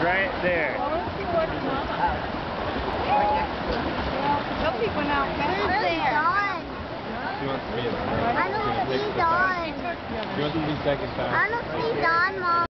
right there. Sophie went out back. Where's Dawn? She wants to be in the I don't see Dawn. She wants to be second time. I don't see Dawn, Mom.